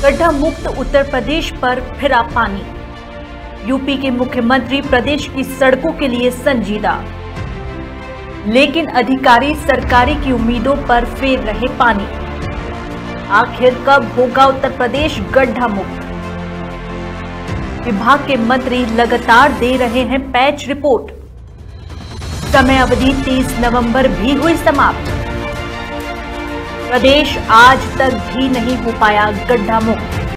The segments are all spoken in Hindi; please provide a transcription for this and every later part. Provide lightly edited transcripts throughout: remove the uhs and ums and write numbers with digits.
गड्ढा मुक्त उत्तर प्रदेश पर फिरा पानी। यूपी के मुख्यमंत्री प्रदेश की सड़कों के लिए संजीदा, लेकिन अधिकारी सरकारी की उम्मीदों पर फेर रहे पानी। आखिर कब होगा उत्तर प्रदेश गड्ढा मुक्त? विभाग के मंत्री लगातार दे रहे हैं पैच रिपोर्ट। समय अवधि 30 नवंबर भी हुई समाप्त। प्रदेश आज तक भी नहीं हो पाया गड्ढा मुक्त।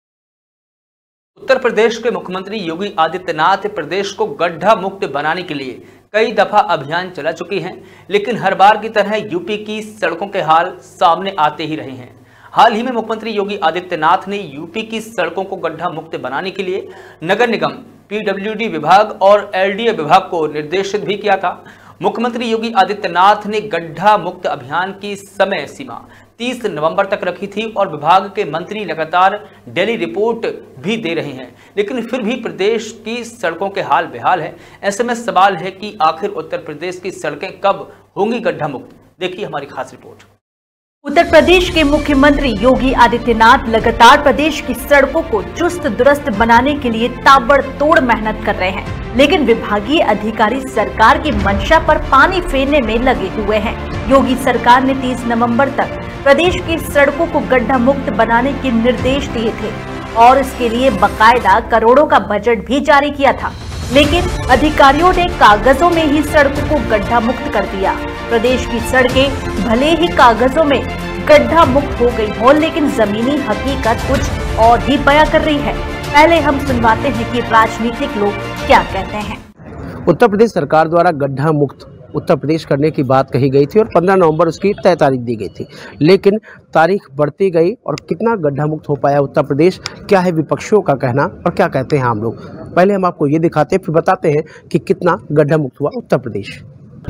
उत्तर प्रदेश के मुख्यमंत्री योगी आदित्यनाथ प्रदेश को गड्ढा मुक्त बनाने के लिए कई दफा अभियान चला चुके हैं, लेकिन हर बार की तरह यूपी की सड़कों के हाल सामने आते ही रहे हैं। हाल ही में मुख्यमंत्री योगी आदित्यनाथ ने यूपी की सड़कों को गड्ढा मुक्त बनाने के लिए नगर निगम, पीडब्ल्यूडी विभाग और एलडीए विभाग को निर्देशित भी किया था। मुख्यमंत्री योगी आदित्यनाथ ने गड्ढा मुक्त अभियान की समय सीमा 30 नवंबर तक रखी थी और विभाग के मंत्री लगातार डेली रिपोर्ट भी दे रहे हैं, लेकिन फिर भी प्रदेश की सड़कों के हाल बेहाल है। ऐसे में सवाल है कि आखिर उत्तर प्रदेश की सड़कें कब होंगी गड्ढा मुक्त? देखिए हमारी खास रिपोर्ट। उत्तर प्रदेश के मुख्यमंत्री योगी आदित्यनाथ लगातार प्रदेश की सड़कों को चुस्त दुरुस्त बनाने के लिए ताबड़तोड़ मेहनत कर रहे हैं, लेकिन विभागीय अधिकारी सरकार की मंशा पर पानी फेरने में लगे हुए हैं। योगी सरकार ने 30 नवंबर तक प्रदेश की सड़कों को गड्ढा मुक्त बनाने के निर्देश दिए थे और इसके लिए बकायदा करोड़ों का बजट भी जारी किया था, लेकिन अधिकारियों ने कागजों में ही सड़कों को गड्ढा मुक्त कर दिया। प्रदेश की सड़कें भले ही कागजों में गड्ढा मुक्त हो गई हो, लेकिन जमीनी हकीकत कुछ और ही बयां कर रही है। पहले हम सुनवाते हैं कि राजनीतिक लोग क्या कहते हैं। उत्तर प्रदेश सरकार द्वारा गड्ढा मुक्त उत्तर प्रदेश करने की बात कही गई थी और 15 नवंबर उसकी तय तारीख दी गई थी, लेकिन तारीख बढ़ती गई और कितना गड्ढा मुक्त हो पाया उत्तर प्रदेश, क्या है विपक्षियों का कहना और क्या कहते हैं हम लोग। पहले हम आपको ये दिखाते हैं, फिर बताते हैं कि कितना गड्ढा मुक्त हुआ उत्तर प्रदेश।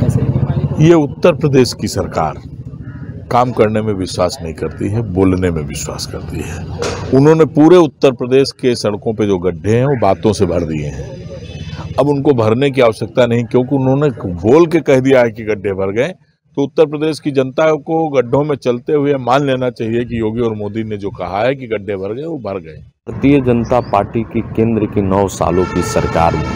ये उत्तर प्रदेश की सरकार काम करने में विश्वास नहीं करती है, बोलने में विश्वास करती है। उन्होंने पूरे उत्तर प्रदेश के सड़कों पे जो गड्ढे हैं वो बातों से भर दिए हैं। अब उनको भरने की आवश्यकता नहीं, क्योंकि उन्होंने बोल के कह दिया है कि गड्ढे भर गए। तो उत्तर प्रदेश की जनता को गड्ढों में चलते हुए मान लेना चाहिए कि योगी और मोदी ने जो कहा है कि गड्ढे भर गए वो भर गए। भारतीय जनता पार्टी की केंद्र की 9 सालों की सरकार में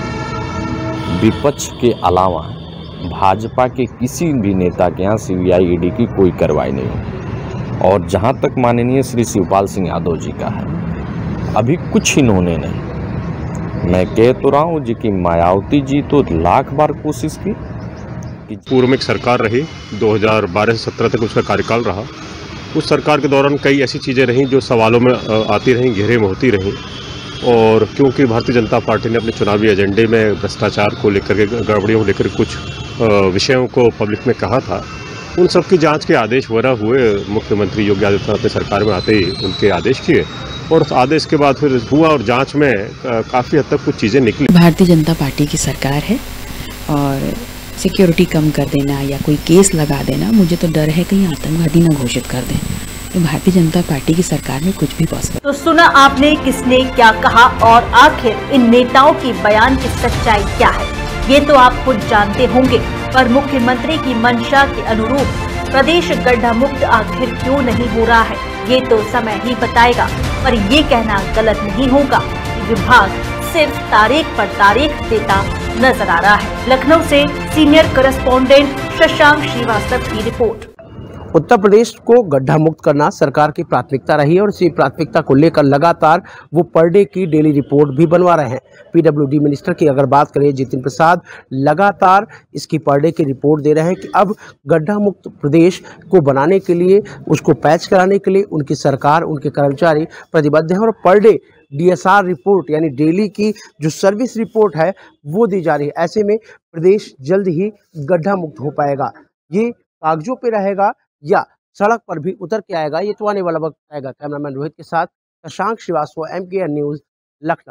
विपक्ष के अलावा भाजपा के किसी भी नेता के यहाँ सीबीआई ईडी की कोई कार्रवाई नहीं, और जहाँ तक माननीय श्री शिवपाल सिंह यादव जी का है, अभी कुछ इन्होंने नहीं। मैं कह तो रहा हूँ जी कि मायावती जी तो लाख बार कोशिश की कि पूर्व में एक सरकार रही 2012 से 17 तक उसका कार्यकाल रहा। उस सरकार के दौरान कई ऐसी चीज़ें रहीं जो सवालों में आती रहीं, घेरे में होती रहीं, और क्योंकि भारतीय जनता पार्टी ने अपने चुनावी एजेंडे में भ्रष्टाचार को लेकर के, गड़बड़ियों को लेकर कुछ विषयों को पब्लिक में कहा था, उन सब की जांच के आदेश वगैरह हुए। मुख्यमंत्री योगी आदित्यनाथ ने सरकार में आते ही उनके आदेश किए और आदेश के बाद फिर हुआ और जांच में काफ़ी हद तक कुछ चीज़ें निकली। भारतीय जनता पार्टी की सरकार है और सिक्योरिटी कम कर देना या कोई केस लगा देना, मुझे तो डर है कहीं आतंकवादी न घोषित कर दें। तो भारतीय जनता पार्टी की सरकार में कुछ भी पॉसिबल। तो सुना आपने किसने क्या कहा और आखिर इन नेताओं की बयान की सच्चाई क्या है, ये तो आप खुद जानते होंगे। पर मुख्यमंत्री की मंशा के अनुरूप प्रदेश गड्ढा मुक्त आखिर क्यों नहीं हो रहा है, ये तो समय ही बताएगा। पर ये कहना गलत नहीं होगा कि विभाग सिर्फ तारीख पर तारीख देता नजर आ रहा है। लखनऊ से सीनियर करस्पॉन्डेंट शशांक श्रीवास्तव की रिपोर्ट। उत्तर प्रदेश को गड्ढा मुक्त करना सरकार की प्राथमिकता रही है और इसी प्राथमिकता को लेकर लगातार वो पर डे की डेली रिपोर्ट भी बनवा रहे हैं। पीडब्ल्यूडी मिनिस्टर की अगर बात करें जितिन प्रसाद, लगातार इसकी पर डे की रिपोर्ट दे रहे हैं कि अब गड्ढा मुक्त प्रदेश को बनाने के लिए, उसको पैच कराने के लिए उनकी सरकार, उनके कर्मचारी प्रतिबद्ध हैं और पर डे DSR रिपोर्ट यानी डेली की जो सर्विस रिपोर्ट है वो दी जा रही है। ऐसे में प्रदेश जल्द ही गड्ढा मुक्त हो पाएगा। ये कागजों पे रहेगा या सड़क पर भी उतर के आएगा, ये तो आने वाला वक्त आएगा। कैमरामैन रोहित के साथ शशांक श्रीवास्तव, MKN न्यूज़, लखनऊ।